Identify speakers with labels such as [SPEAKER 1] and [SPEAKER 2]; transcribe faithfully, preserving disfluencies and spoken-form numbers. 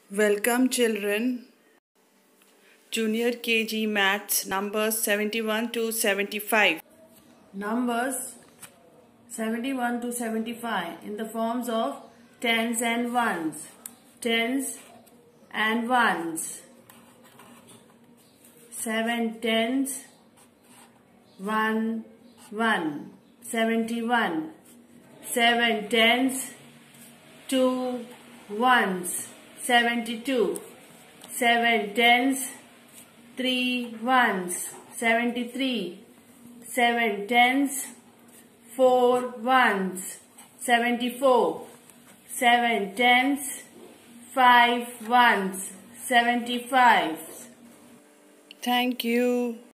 [SPEAKER 1] Welcome children. Junior K G Maths numbers seventy-one to seventy-five.
[SPEAKER 2] Numbers seventy-one to seventy-five in the forms of tens and ones. Tens and ones. Seven tens. One one. Seventy-one. Seven tens. Two ones. Seventy-two. Seven tens. Three ones. Seventy-three. Seven tens. Four ones. Seventy-four. Seven tens. Five ones. Seventy-five.
[SPEAKER 1] Thank you.